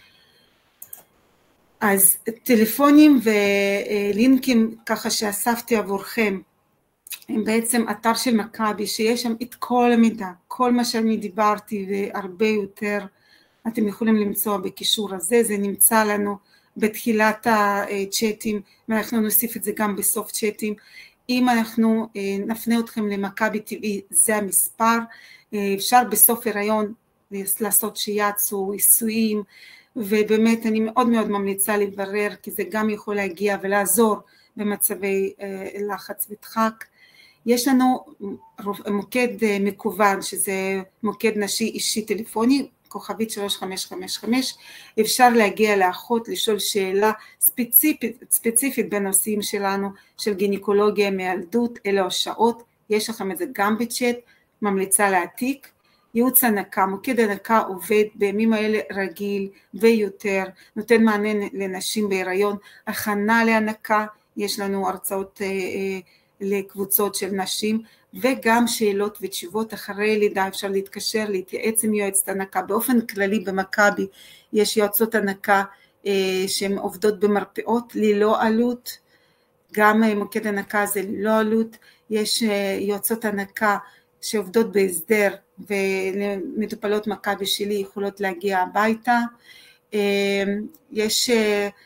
אז טלפונים ולינקים ככה שאספתי עבורכם, הם בעצם אתר של מכבי שיש שם את כל המידע, כל מה שאני דיברתי והרבה יותר, אתם יכולים למצוא בקישור הזה, זה נמצא לנו בתחילת הצ'אטים, ואנחנו נוסיף את זה גם בסוף צ'אטים. אם אנחנו נפנה אתכם למכבי טבעי, זה המספר, אפשר בסוף הריון לעשות שיאצו, עיסויים, ובאמת אני מאוד מאוד ממליצה לברר, כי זה גם יכול להגיע ולעזור במצבי לחץ ודחק. יש לנו מוקד מקוון, שזה מוקד נשי אישי טלפוני, כוכבית 3555, אפשר להגיע לאחות, לשאול שאלה ספציפית בנושאים שלנו, של גינקולוגיה מילדות, אלה השעות, יש לכם את זה גם בצ'אט, ממליצה להעתיק. ייעוץ הנקה, מוקד הנקה עובד בימים האלה רגיל ויותר, נותן מענה לנשים בהיריון, הכנה להנקה, יש לנו הרצאות לקבוצות של נשים, וגם שאלות ותשובות אחרי לידה, אפשר להתקשר, להתייעץ עם יועצת הנקה, באופן כללי במכבי יש יועצות הנקה שהן עובדות במרפאות ללא עלות, גם מוקד הנקה זה ללא עלות, יש יועצות הנקה שעובדות בהסדר, ומטופלות מכבי שלי יכולות להגיע הביתה, יש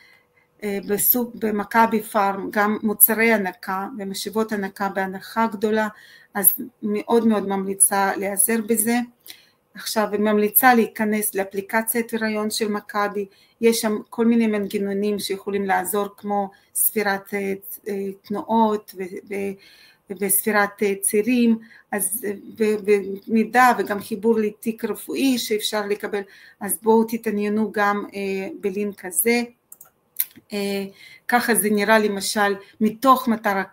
במכבי פארם גם מוצרי הנקה ומשאבות הנקה בהנחה גדולה, אז מאוד מאוד ממליצה להיעזר בזה. עכשיו ממליצה להיכנס לאפליקציית הריון של מכבי, יש שם כל מיני מנגנונים שיכולים לעזור, כמו ספירת תנועות וספירת צירים, אז במידע וגם חיבור לתיק רפואי שאפשר לקבל, אז בואו תתעניינו גם בלינק הזה. ככה זה נראה למשל מתוך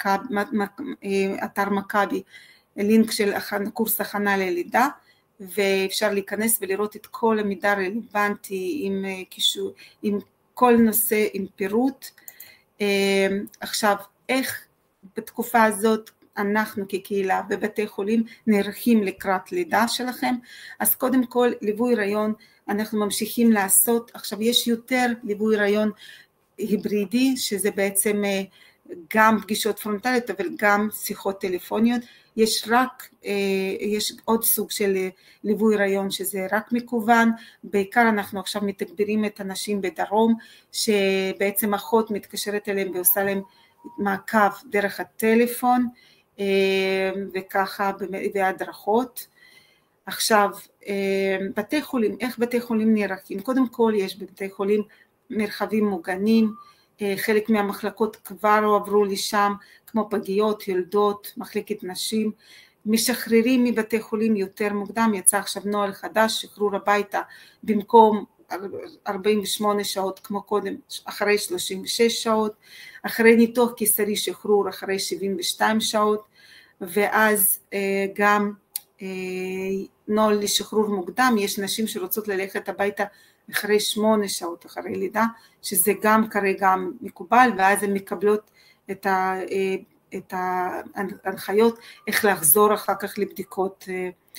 אתר מכבי, לינק של קורס הכנה ללידה, ואפשר להיכנס ולראות את כל המידע הרלוונטי עם קישור, עם כל נושא, עם פירוט. עכשיו, איך בתקופה הזאת אנחנו כקהילה בבתי חולים נערכים לקראת לידה שלכם? אז קודם כל ליווי הריון אנחנו ממשיכים לעשות, עכשיו יש יותר ליווי הריון היברידי, שזה בעצם גם פגישות פרונטליות אבל גם שיחות טלפוניות, יש עוד סוג של ליווי הריון שזה רק מקוון, בעיקר אנחנו עכשיו מתגברים את הנשים בדרום, שבעצם אחות מתקשרת אליהם ועושה להם מעקב דרך הטלפון, וככה בהדרכות. עכשיו בתי חולים, איך בתי חולים נערכים? קודם כל יש בבתי חולים מרחבים מוגנים, חלק מהמחלקות כבר עברו לשם, כמו פגיות, ילדות, מחלקת נשים, משחררים מבתי חולים יותר מוקדם, יצא עכשיו נוהל חדש, שחרור הביתה במקום 48 שעות כמו קודם, אחרי 36 שעות, אחרי ניתוח קיסרי שחרור אחרי 72 שעות, ואז גם נוהל לשחרור מוקדם, יש נשים שרוצות ללכת הביתה אחרי 8 שעות אחרי לידה, שזה גם כרגע מקובל, ואז הן מקבלות את ההנחיות איך לחזור אחר כך לבדיקות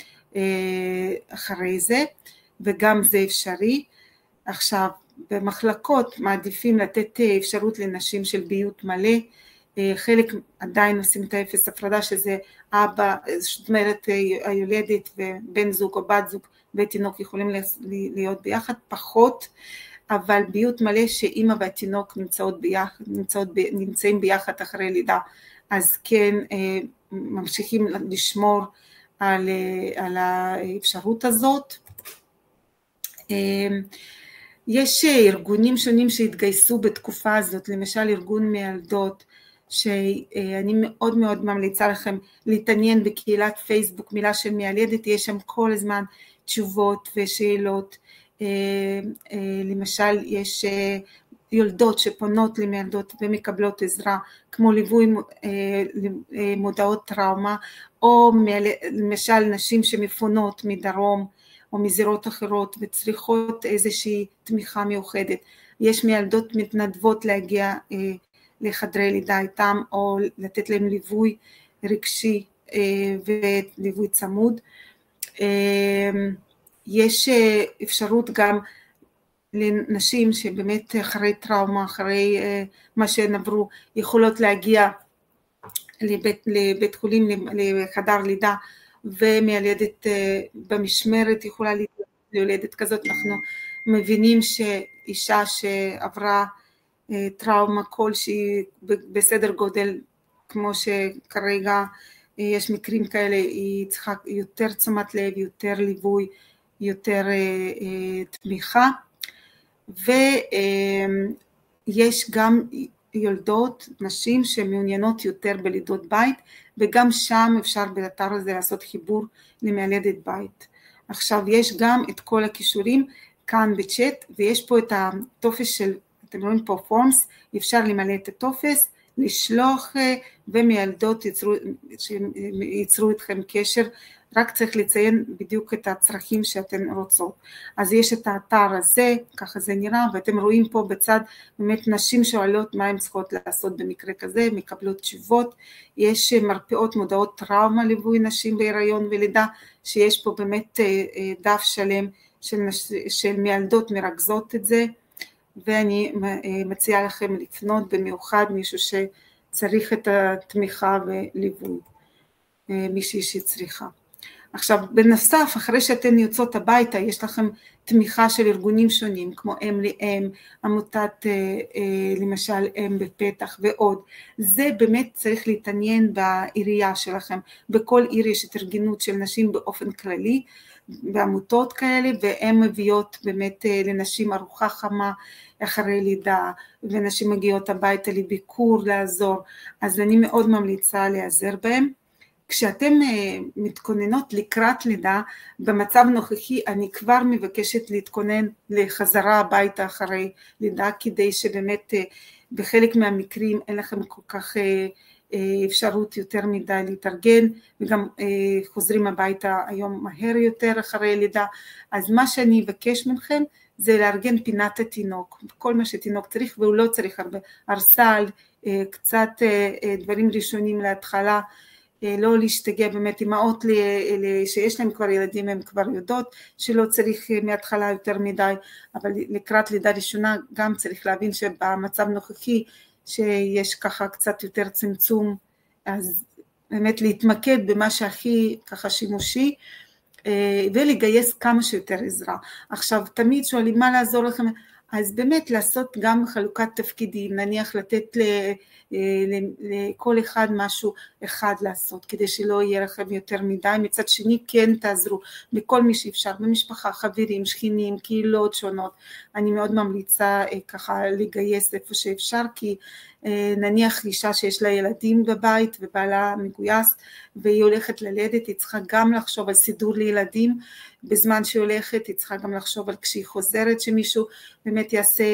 אחרי זה, וגם זה אפשרי. עכשיו במחלקות מעדיפים לתת אפשרות לנשים של ביות מלא, חלק עדיין עושים את האפס הפרדה, שזה אבא, זאת אומרת היולדת ובן זוג או בת זוג ותינוק יכולים להיות ביחד, פחות, אבל ביות מלא שאמא והתינוק נמצאים ביחד אחרי לידה, אז כן ממשיכים לשמור על האפשרות הזאת. יש ארגונים שונים שהתגייסו בתקופה הזאת, למשל ארגון מיילדות, שאני מאוד מאוד ממליצה לכם להתעניין בקהילת פייסבוק, מילה של מיילדת, יש שם כל הזמן תשובות ושאלות, למשל יש יולדות שפונות למיילדות ומקבלות עזרה, כמו ליווי מודעות טראומה, או למשל נשים שמפונות מדרום או מזירות אחרות וצריכות איזושהי תמיכה מיוחדת, יש מיילדות מתנדבות להגיע לחדרי לידה איתם, או לתת להם ליווי רגשי וליווי צמוד. יש אפשרות גם לנשים שבאמת אחרי טראומה, אחרי מה שהן עברו, יכולות להגיע לבית חולים, לחדר לידה, ומיילדת במשמרת יכולה להולדת כזאת. אנחנו מבינים שאישה שעברה טראומה כלשהי בסדר גודל, כמו שכרגע יש מקרים כאלה, היא צריכה יותר תשומת לב, יותר ליווי, יותר תמיכה. ויש גם יולדות, נשים שמעוניינות יותר בלידות בית, וגם שם אפשר באתר הזה לעשות חיבור למיילדת בית. עכשיו יש גם את כל הכישורים כאן בצ'אט, ויש פה את הטופס של, אתם רואים פה פורמס, אפשר למלא את הטופס, לשלוח, ומיילדות ייצרו איתכם קשר, רק צריך לציין בדיוק את הצרכים שאתן רוצות. אז יש את האתר הזה, ככה זה נראה, ואתם רואים פה בצד באמת נשים שואלות מה הן צריכות לעשות במקרה כזה, מקבלות תשובות. יש מרפאות מודעות טראומה ליווי נשים בהיריון ולידה, שיש פה באמת דף שלם של מיילדות מרכזות את זה, ואני מציעה לכם לפנות במיוחד מישהו שצריך את התמיכה וליווי, מישהי שצריכה. עכשיו בנוסף, אחרי שאתן יוצאות הביתה, יש לכם תמיכה של ארגונים שונים, כמו אם לאם, עמותת למשל אם בפתח ועוד. זה באמת צריך להתעניין בעירייה שלכם. בכל עיר יש התארגנות של נשים באופן כללי, בעמותות כאלה, והן מביאות באמת לנשים ארוחה חמה אחרי לידה, ונשים מגיעות הביתה לביקור, לעזור. אז אני מאוד ממליצה להיעזר בהם. כשאתם מתכוננות לקראת לידה, במצב נוכחי אני כבר מבקשת להתכונן לחזרה הביתה אחרי לידה, כדי שבאמת בחלק מהמקרים אין לכם כל כך אפשרות יותר מדי להתארגן, וגם חוזרים הביתה היום מהר יותר אחרי לידה. אז מה שאני אבקש מכם זה לארגן פינת התינוק, כל מה שתינוק צריך, והוא לא צריך הרבה, ארסל, קצת דברים ראשונים להתחלה, לא להשתגע. באמת אמהות שיש להם כבר ילדים, הם כבר יודעות שלא צריך מההתחלה יותר מדי, אבל לקראת לידה ראשונה גם צריך להבין שבמצב נוכחי שיש ככה קצת יותר צמצום, אז באמת להתמקד במה שהכי ככה שימושי, ולגייס כמה שיותר עזרה. עכשיו תמיד שואלים מה לעזור לכם, אז באמת לעשות גם חלוקת תפקידים, נניח לתת לכל אחד משהו אחד לעשות, כדי שלא יהיה לכם יותר מדי. מצד שני כן תעזרו בכל מי שאפשר, במשפחה, חברים, שכנים, קהילות שונות. אני מאוד ממליצה ככה לגייס איפה שאפשר, כי נניח אישה שיש לה ילדים בבית ובעלה מגויס והיא הולכת ללדת, היא צריכה גם לחשוב על סידור לילדים בזמן שהיא הולכת, היא צריכה גם לחשוב על כשהיא חוזרת שמישהו באמת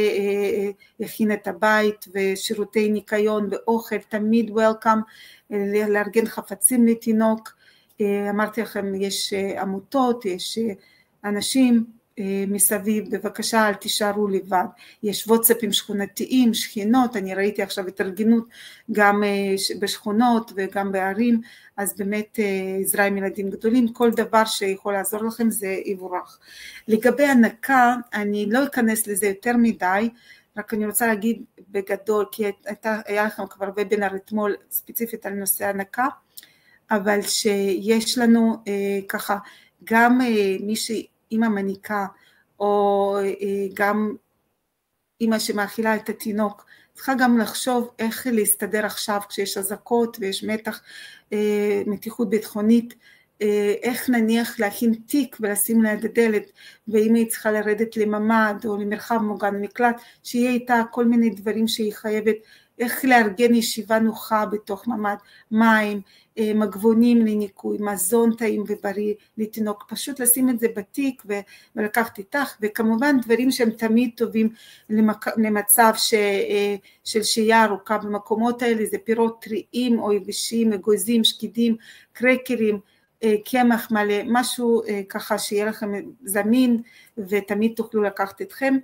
יכין את הבית, ושירותי ניקיון ואוכל תמיד וולקאם, לארגן חפצים לתינוק. אמרתי לכם יש עמותות, יש אנשים מסביב, בבקשה אל תישארו לבד. יש וואטסאפים שכונתיים, שכנות, אני ראיתי עכשיו התארגנות גם בשכונות וגם בערים, אז באמת עזרה עם ילדים גדולים, כל דבר שיכול לעזור לכם זה יבורך. לגבי הנקה, אני לא אכנס לזה יותר מדי, רק אני רוצה להגיד בגדול, כי היה לכם כבר וובינר אתמול ספציפית על נושא הנקה, אבל שיש לנו ככה, גם מי שאמא מניקה, או גם אמא שמאכילה את התינוק, צריכה גם לחשוב איך להסתדר עכשיו כשיש אזעקות ויש מתיחות ביטחונית, איך נניח להכין תיק ולשים ליד הדלת, ואם היא צריכה לרדת לממד או למרחב מוגן מקלט, שיהיה איתה כל מיני דברים שהיא חייבת, איך לארגן ישיבה נוחה בתוך ממד, מים, מגבונים לניקוי, מזון טעים ובריא לתינוק, פשוט לשים את זה בתיק ולקחת איתך, וכמובן דברים שהם תמיד טובים למצב של שהייה ארוכה במקומות האלה, זה פירות טריים או יבשים, אגוזים, שקדים, קרקרים, קמח מלא, משהו ככה שיהיה לכם זמין ותמיד תוכלו לקחת אתכם.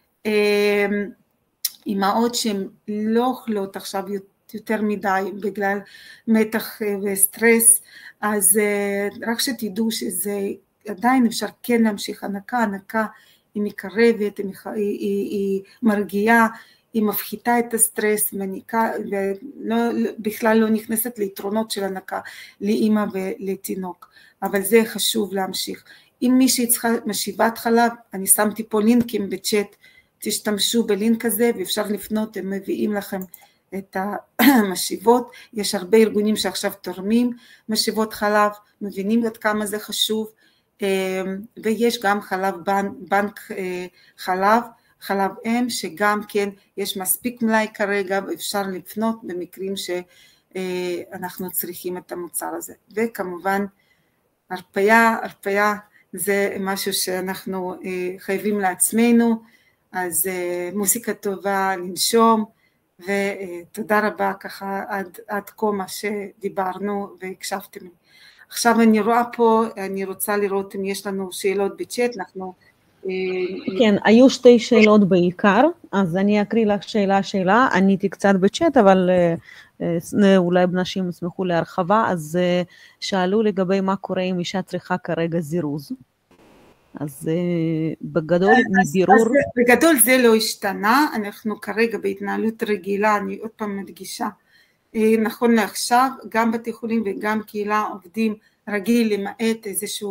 אמהות שהן לא אוכלות עכשיו יותר מדי בגלל מתח וסטרס, אז רק שתדעו שזה עדיין אפשר כן להמשיך הנקה, הנקה היא מקרבת, היא מרגיעה, היא מפחיתה את הסטרס, ובכלל לא נכנסת ליתרונות של הנקה לאמא ולתינוק, אבל זה חשוב להמשיך. אם מישהי צריכה משיבת חלב, אני שמתי פה לינקים בצ'אט, תשתמשו בלינק הזה ואפשר לפנות, הם מביאים לכם את המשיבות, יש הרבה ארגונים שעכשיו תורמים משיבות חלב, מבינים עד כמה זה חשוב, ויש גם בנק חלב אם, שגם כן יש מספיק מלאי כרגע, אפשר לפנות במקרים שאנחנו צריכים את המוצר הזה. וכמובן הרפיה זה משהו שאנחנו חייבים לעצמנו, אז מוסיקה טובה, לנשום, ותודה רבה ככה עד כה מה שדיברנו והקשבתם. עכשיו אני רואה פה, אני רוצה לראות אם יש לנו שאלות בצ'אט, אנחנו... כן, היו שתי שאלות בעיקר, אז אני אקריא לך שאלה, עניתי קצת בצ'אט, אבל אולי בנשים ישמחו להרחבה, אז שאלו לגבי מה קורה אם אישה צריכה כרגע זירוז. אז בגדול מבירור... בגדול זה לא השתנה, אנחנו כרגע בהתנהלות רגילה, אני עוד פעם מדגישה, נכון לעכשיו, גם בתי חולים וגם קהילה עובדים רגיל למעט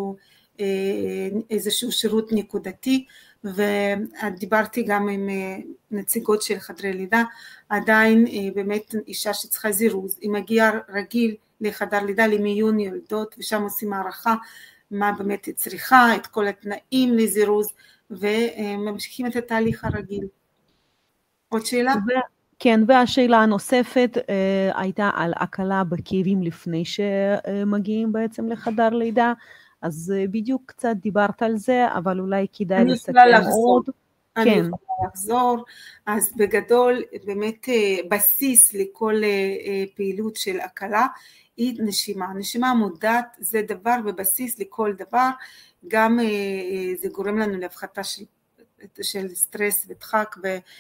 איזשהו שירות נקודתי, ודיברתי גם עם נציגות של חדרי לידה, עדיין באמת אישה שצריכה זירוז, היא מגיעה רגיל לחדר לידה למיון יולדות, ושם עושים הערכה מה באמת היא צריכה, את כל התנאים לזירוז, וממשיכים את התהליך הרגיל. עוד שאלה? כן, והשאלה הנוספת הייתה על הקלה בכאבים לפני שמגיעים בעצם לחדר לידה, אז בדיוק קצת דיברת על זה, אבל אולי כדאי לסכם עוד. אני יכולה לחזור, אז בגדול באמת בסיס לכל פעילות של הקלה היא נשימה, נשימה מודעת זה דבר ובסיס לכל דבר, גם זה גורם לנו להפחתה של סטרס ודחק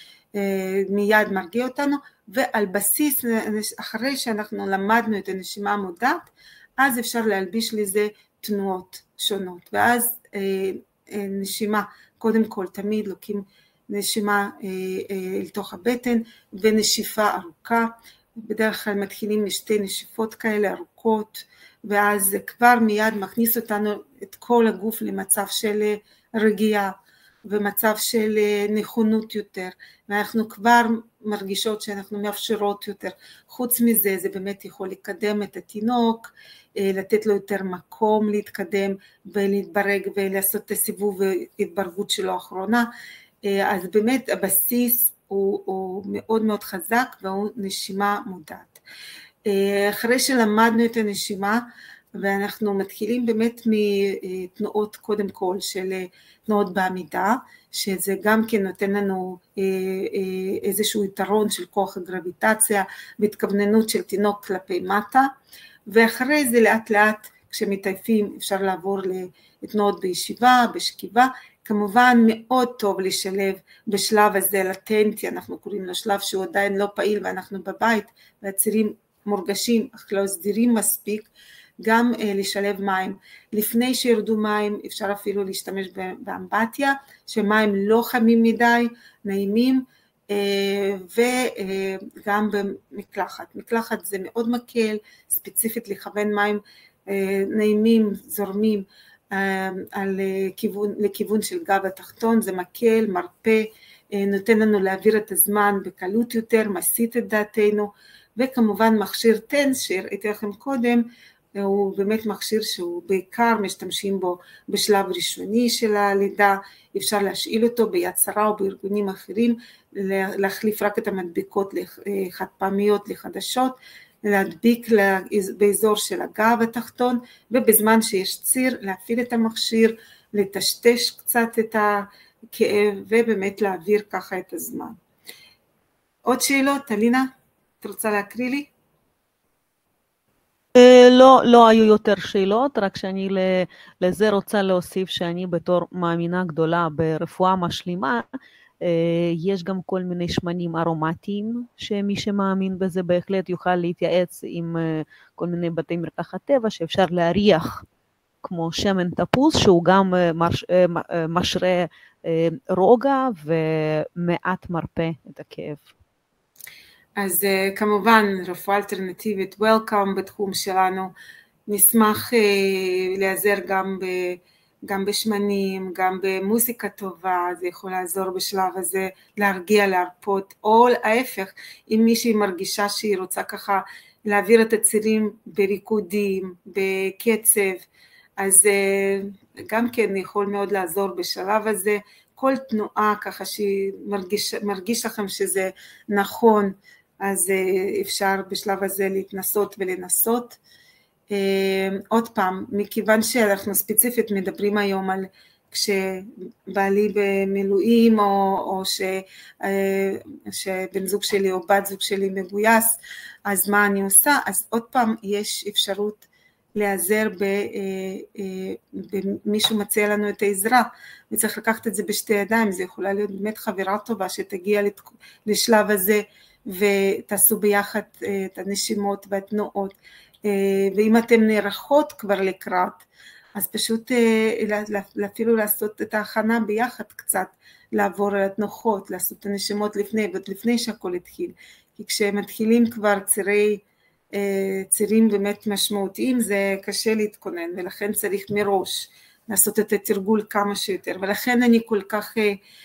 ומיד מרגיע אותנו, ועל בסיס אחרי שאנחנו למדנו את הנשימה המודעת, אז אפשר להלביש לזה תנועות שונות, ואז נשימה, קודם כל תמיד לוקחים נשימה אל תוך הבטן ונשיפה ארוכה, בדרך כלל מתחילים משתי נשיפות כאלה ארוכות, ואז זה כבר מיד מכניס אותנו את כל הגוף למצב של רגיעה ומצב של נכונות יותר, ואנחנו כבר מרגישות שאנחנו מאפשרות יותר. חוץ מזה זה באמת יכול לקדם את התינוק, לתת לו יותר מקום להתקדם ולהתברג ולעשות את הסיבוב והתברגות שלו האחרונה, אז באמת הבסיס הוא מאוד מאוד חזק והוא נשימה מודעת. אחרי שלמדנו את הנשימה ואנחנו מתחילים באמת מתנועות קודם כל של תנועות בעמידה, שזה גם כן נותן לנו איזשהו יתרון של כוח הגרביטציה והתכווננות של תינוק כלפי מטה, ואחרי זה לאט לאט כשמתעייפים אפשר לעבור לתנועות בישיבה, בשכיבה, כמובן מאוד טוב לשלב בשלב הזה לטנטי, אנחנו קוראים לו שלב שהוא עדיין לא פעיל ואנחנו בבית והצירים מורגשים אך לא סדירים מספיק, גם לשלב מים. לפני שירדו מים אפשר אפילו להשתמש באמבטיה, שמים לא חמים מדי, נעימים, וגם במקלחת. מקלחת זה מאוד מקל, ספציפית לכוון מים נעימים, זורמים, לכיוון של גב התחתון, זה מקל, מרפא, נותן לנו להעביר את הזמן בקלות יותר, מסיט את דעתנו, וכמובן מכשיר טנס שהראיתי לכם קודם, הוא באמת מכשיר שהוא בעיקר משתמשים בו בשלב ראשוני של הלידה, אפשר להשאיל אותו ביד שרה או בארגונים אחרים, להחליף רק את המדביקות לחד פעמיות לחדשות, להדביק באזור של הגב התחתון, ובזמן שיש ציר להפעיל את המכשיר, לטשטש קצת את הכאב, ובאמת להעביר ככה את הזמן. עוד שאלות, אלינה? את רוצה להקריא לי? לא היו יותר שאלות, רק שאני לזה רוצה להוסיף שאני בתור מאמינה גדולה ברפואה משלימה, יש גם כל מיני שמנים ארומטיים, שמי שמאמין בזה בהחלט יוכל להתייעץ עם כל מיני בתי מרקחת טבע, שאפשר להריח כמו שמן תפוז, שהוא גם משרה רוגע ומעט מרפא את הכאב. אז כמובן רפואה אלטרנטיבית, וולקאם בתחום שלנו, נשמח להיעזר גם בשמנים, גם במוזיקה טובה, זה יכול לעזור בשלב הזה, להרגיע, להרפות, או ההפך, אם מישהי מרגישה שהיא רוצה ככה להעביר את הצירים בריקודים, בקצב, אז גם כן יכול מאוד לעזור בשלב הזה, כל תנועה ככה שמרגיש לכם שזה נכון, אז אפשר בשלב הזה להתנסות ולנסות. עוד פעם, מכיוון שאנחנו ספציפית מדברים היום על כשבעלי במילואים או שבן זוג שלי או בת זוג שלי מגויס, אז מה אני עושה? אז עוד פעם יש אפשרות להיעזר במישהו מציע לנו את העזרה, וצריך לקחת את זה בשתי ידיים, זה יכולה להיות באמת חברה טובה שתגיע לשלב הזה ותעשו ביחד את הנשימות והתנועות, ואם אתם נערכות כבר לקראת, אז פשוט אפילו לעשות את ההכנה ביחד קצת, לעבור על התנוחות, לעשות את הנשימות לפני שהכל התחיל, כי כשמתחילים כבר צירים באמת משמעותיים, זה קשה להתכונן, ולכן צריך מראש לעשות את התרגול כמה שיותר, ולכן אני כל כך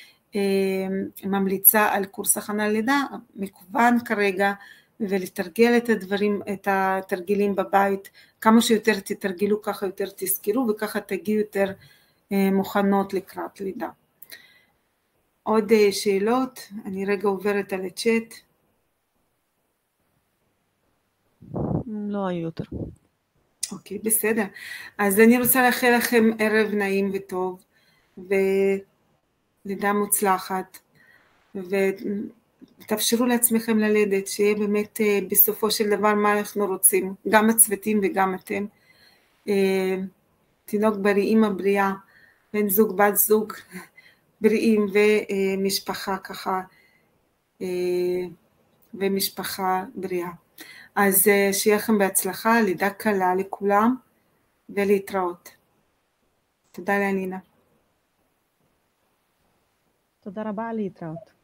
ממליצה על קורס הכנה לידה, מקוון כרגע, ולתרגל את הדברים, את התרגילים בבית, כמה שיותר תתרגלו, ככה יותר תזכרו, וככה תגיעו יותר מוכנות לקראת לידה. עוד שאלות? אני רגע עוברת על הצ'אט. לא היו יותר. אוקיי, בסדר. אז אני רוצה לאחל לכם ערב נעים וטוב, ולידה מוצלחת, ותאפשרו לעצמכם ללדת, שיהיה באמת בסופו של דבר מה אנחנו רוצים, גם הצוותים וגם אתם. תינוק בריא, אמא בריאה, בן זוג, בת זוג בריאים, ומשפחה ככה, ומשפחה בריאה. אז שיהיה לכם בהצלחה, לידה קלה לכולם, ולהתראות. תודה לאלינה. תודה רבה, להתראות.